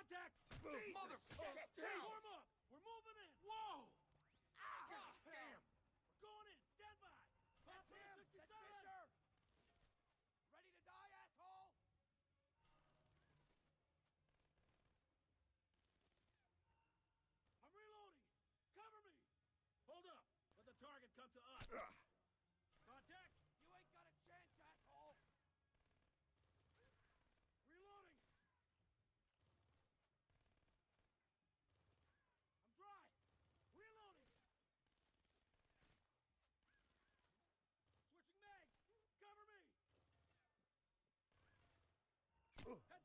Contact! Motherfucker! Form up! We're moving in! Whoa! God damn! We're going in! Stand by! That's him! 67! That's Fisher! Ready to die, asshole? I'm reloading! Cover me! Hold up! Let the target come to us! Contact! You ain't got a chance, asshole! Reloading! I'm dry! Reloading! Switching mags! Cover me!